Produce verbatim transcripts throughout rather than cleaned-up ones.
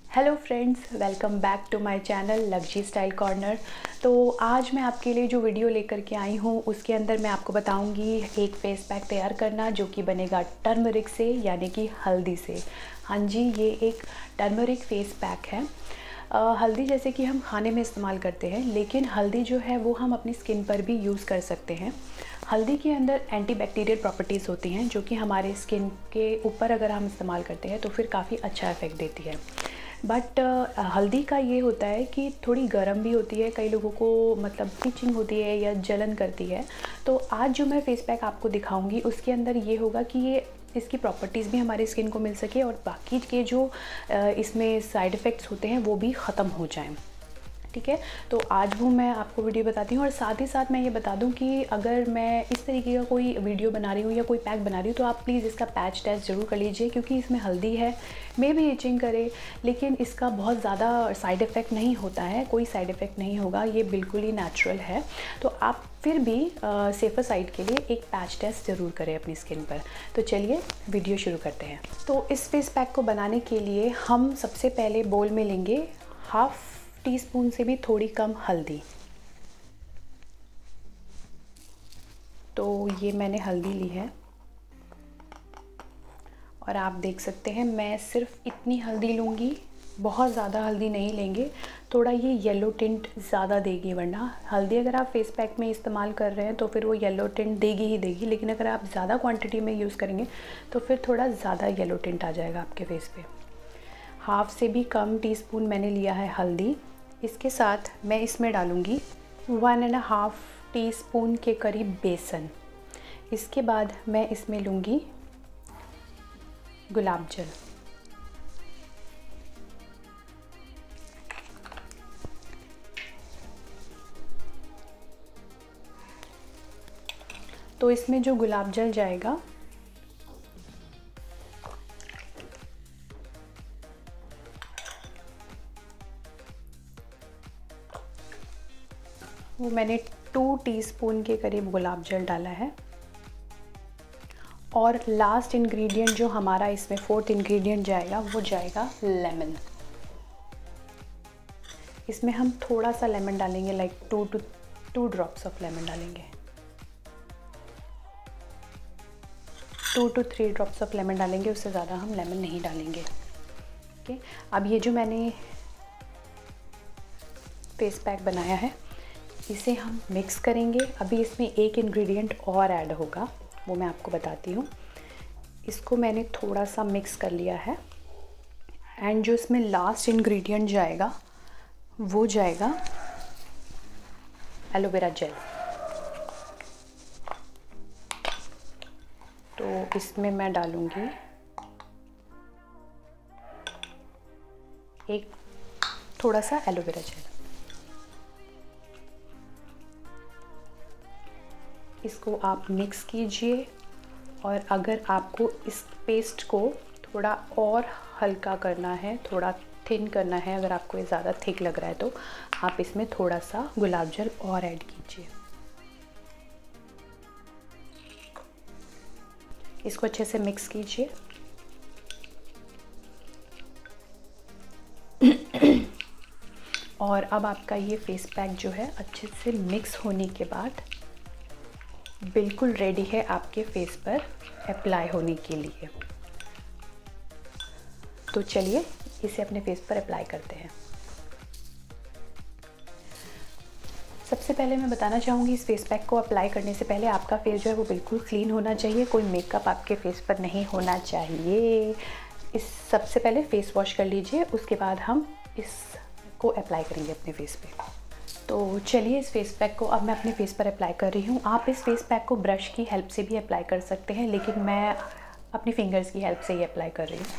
Hello friends, welcome back to my channel luxy style corner. तो आज मैं आपके लिए जो वीडियो लेकर के आई हूँ उसके अंदर मैं आपको बताऊँगी एक फेस पैक तैयार करना जो कि बनेगा टर्मरिक से, यानी कि हल्दी से। हाँ जी, ये एक टर्मरिक फेस पैक है। आ, हल्दी जैसे कि हम खाने में इस्तेमाल करते हैं, लेकिन हल्दी जो है वो हम अपनी स्किन पर भी यूज़ कर सकते हैं। हल्दी के अंदर एंटीबैक्टीरियल प्रॉपर्टीज़ होती हैं जो कि हमारे स्किन के ऊपर अगर हम इस्तेमाल करते हैं तो फिर काफ़ी अच्छा इफ़ेक्ट देती है। बट uh, हल्दी का ये होता है कि थोड़ी गर्म भी होती है, कई लोगों को मतलब इचिंग होती है या जलन करती है। तो आज जो मैं फेस पैक आपको दिखाऊंगी उसके अंदर ये होगा कि ये इसकी प्रॉपर्टीज़ भी हमारी स्किन को मिल सके और बाकी के जो uh, इसमें साइड इफ़ेक्ट्स होते हैं वो भी ख़त्म हो जाएं। ठीक है, तो आज वो मैं आपको वीडियो बताती हूँ। और साथ ही साथ मैं ये बता दूँ कि अगर मैं इस तरीके का कोई वीडियो बना रही हूँ या कोई पैक बना रही हूँ तो आप प्लीज़ इसका पैच टेस्ट ज़रूर कर लीजिए, क्योंकि इसमें हल्दी है, मे भी इचिंग करे, लेकिन इसका बहुत ज़्यादा साइड इफ़ेक्ट नहीं होता है, कोई साइड इफ़ेक्ट नहीं होगा, ये बिल्कुल ही नेचुरल है। तो आप फिर भी सेफ़र साइड के लिए एक पैच टेस्ट ज़रूर करें अपनी स्किन पर। तो चलिए वीडियो शुरू करते हैं। तो इस फेस पैक को बनाने के लिए हम सबसे पहले बोल में लेंगे हाफ़ टीस्पून से भी थोड़ी कम हल्दी। तो ये मैंने हल्दी ली है और आप देख सकते हैं मैं सिर्फ इतनी हल्दी लूँगी, बहुत ज़्यादा हल्दी नहीं लेंगे, थोड़ा ये येलो टिंट ज़्यादा देगी। वरना हल्दी अगर आप फेस पैक में इस्तेमाल कर रहे हैं तो फिर वो येलो टिंट देगी ही देगी, लेकिन अगर आप ज़्यादा क्वांटिटी में यूज़ करेंगे तो फिर थोड़ा ज़्यादा येलो टिंट आ जाएगा आपके फेस पे। हाफ़ से भी कम टीस्पून मैंने लिया है हल्दी। इसके साथ मैं इसमें डालूँगी one and half teaspoon के करीब बेसन। इसके बाद मैं इसमें लूँगी गुलाब जल। तो इसमें जो गुलाब जल जाएगा वो मैंने टू टीस्पून के करीब गुलाब जल डाला है। और लास्ट इंग्रेडिएंट जो हमारा इसमें फोर्थ इंग्रेडिएंट जाएगा वो जाएगा लेमन। इसमें हम थोड़ा सा लेमन डालेंगे, like two two two drops of lemon डालेंगे, two two three drops of lemon डालेंगे, उससे ज़्यादा हम लेमन नहीं डालेंगे। ओके, अब ये जो मैंने फेस पैक बनाया है इसे हम मिक्स करेंगे। अभी इसमें एक इंग्रेडिएंट और ऐड होगा, वो मैं आपको बताती हूँ। इसको मैंने थोड़ा सा मिक्स कर लिया है एंड जो इसमें लास्ट इंग्रेडिएंट जाएगा वो जाएगा एलोवेरा जेल। तो इसमें मैं डालूँगी एक थोड़ा सा एलोवेरा जेल। इसको आप मिक्स कीजिए और अगर आपको इस पेस्ट को थोड़ा और हल्का करना है, थोड़ा थिन करना है, अगर आपको ये ज़्यादा थिक लग रहा है तो आप इसमें थोड़ा सा गुलाब जल और ऐड कीजिए। इसको अच्छे से मिक्स कीजिए। और अब आपका ये फेस पैक जो है अच्छे से मिक्स होने के बाद बिल्कुल रेडी है आपके फेस पर अप्लाई होने के लिए। तो चलिए इसे अपने फेस पर अप्लाई करते हैं। सबसे पहले मैं बताना चाहूँगी इस फेस पैक को अप्लाई करने से पहले आपका फेस जो है वो बिल्कुल क्लीन होना चाहिए, कोई मेकअप आपके फेस पर नहीं होना चाहिए। इस सबसे पहले फेस वॉश कर लीजिए, उसके बाद हम इसको अप्लाई करेंगे अपने फेस पे। तो चलिए इस फेस पैक को अब मैं अपने फेस पर अप्लाई कर रही हूँ। आप इस फेस पैक को ब्रश की हेल्प से भी अप्लाई कर सकते हैं, लेकिन मैं अपनी फिंगर्स की हेल्प से ही अप्लाई कर रही हूँ।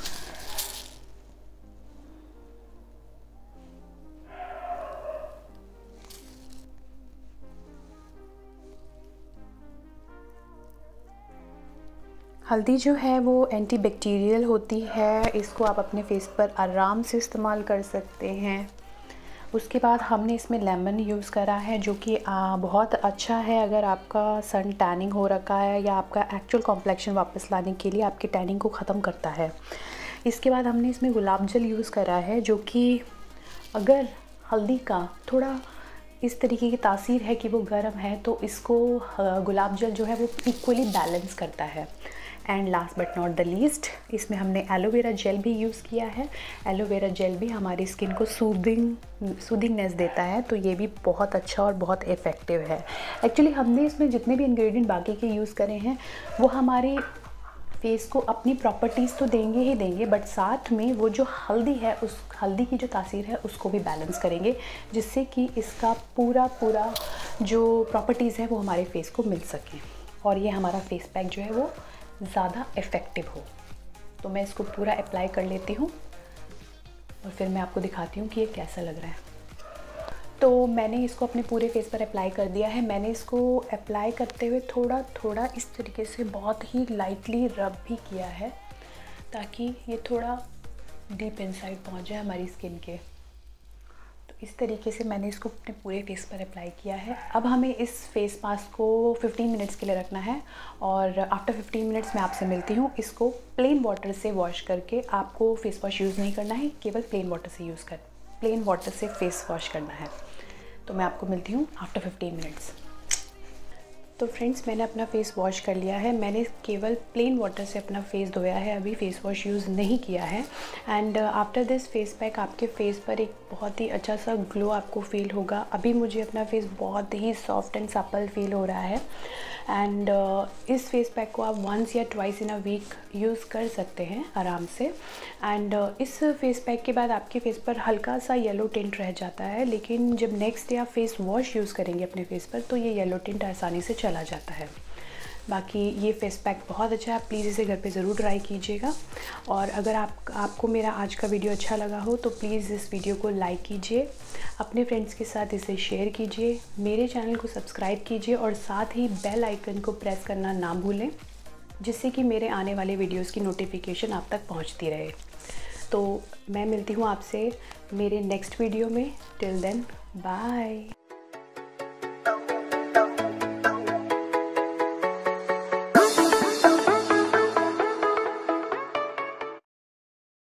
हल्दी जो है वो एंटीबैक्टीरियल होती है, इसको आप अपने फेस पर आराम से इस्तेमाल कर सकते हैं। उसके बाद हमने इसमें लेमन यूज़ करा है जो कि बहुत अच्छा है अगर आपका सन टैनिंग हो रखा है या आपका एक्चुअल कॉम्प्लेक्शन वापस लाने के लिए आपकी टैनिंग को ख़त्म करता है। इसके बाद हमने इसमें गुलाब जल यूज़ करा है, जो कि अगर हल्दी का थोड़ा इस तरीके की तासीर है कि वो गर्म है तो इसको गुलाब जल जो है वो इक्वली बैलेंस करता है। And last but not the least, इसमें हमने एलोवेरा जेल भी यूज़ किया है। एलोवेरा जेल भी हमारी स्किन को सूदिंग सूदिंगनेस देता है, तो ये भी बहुत अच्छा और बहुत इफ़ेक्टिव है। एक्चुअली हमने इसमें जितने भी इंग्रेडिएंट बाकी के यूज़ करे हैं वो हमारी फेस को अपनी प्रॉपर्टीज़ तो देंगे ही देंगे, बट साथ में वो जो हल्दी है, उस हल्दी की जो तासीर है उसको भी बैलेंस करेंगे, जिससे कि इसका पूरा पूरा जो प्रॉपर्टीज़ है वो हमारे फेस को मिल सकें और ये हमारा फेस पैक जो है वो ज़्यादा इफ़ेक्टिव हो। तो मैं इसको पूरा अप्लाई कर लेती हूँ और फिर मैं आपको दिखाती हूँ कि ये कैसा लग रहा है। तो मैंने इसको अपने पूरे फेस पर अप्लाई कर दिया है। मैंने इसको अप्लाई करते हुए थोड़ा थोड़ा इस तरीके से बहुत ही लाइटली रब भी किया है, ताकि ये थोड़ा डीप इनसाइड पहुंच जाए हमारी स्किन के। तो इस तरीके से मैंने इसको अपने पूरे फेस पर अप्लाई किया है। अब हमें इस फेस मास्क को फिफ्टीन मिनट्स के लिए रखना है और आफ्टर फिफ्टीन मिनट्स मैं आपसे मिलती हूँ। इसको प्लेन वाटर से वॉश करके, आपको फेस वॉश यूज़ नहीं करना है, केवल प्लेन वाटर से यूज़ कर प्लेन वाटर से फेस वॉश करना है। तो मैं आपको मिलती हूँ आफ्टर फिफ्टीन मिनट्स। तो फ्रेंड्स, मैंने अपना फ़ेस वॉश कर लिया है। मैंने केवल प्लेन वाटर से अपना फ़ेस धोया है, अभी फ़ेस वॉश यूज़ नहीं किया है। And after this face pack आपके फ़ेस पर एक बहुत ही अच्छा सा ग्लो आपको फ़ील होगा। अभी मुझे अपना फ़ेस बहुत ही सॉफ्ट एंड सपल फील हो रहा है। एंड uh, इस फेस पैक को आप वंस या twice in a week use कर सकते हैं आराम से। एंड uh, इस फेस पैक के बाद आपके फेस पर हल्का सा येलो टिंट रह जाता है, लेकिन जब नेक्स्ट डे आप फेस वॉश यूज़ करेंगे अपने फेस पर तो ये येलो टिंट आसानी से चला जाता है। बाकी ये फेस पैक बहुत अच्छा है, आप प्लीज़ इसे घर पे ज़रूर ट्राई कीजिएगा। और अगर आप आपको मेरा आज का वीडियो अच्छा लगा हो तो प्लीज़ इस वीडियो को लाइक कीजिए, अपने फ्रेंड्स के साथ इसे शेयर कीजिए, मेरे चैनल को सब्सक्राइब कीजिए और साथ ही बेल आइकन को प्रेस करना ना भूलें, जिससे कि मेरे आने वाले वीडियोज़ की नोटिफिकेशन आप तक पहुँचती रहे। तो मैं मिलती हूँ आपसे मेरे नेक्स्ट वीडियो में। Till then, bye.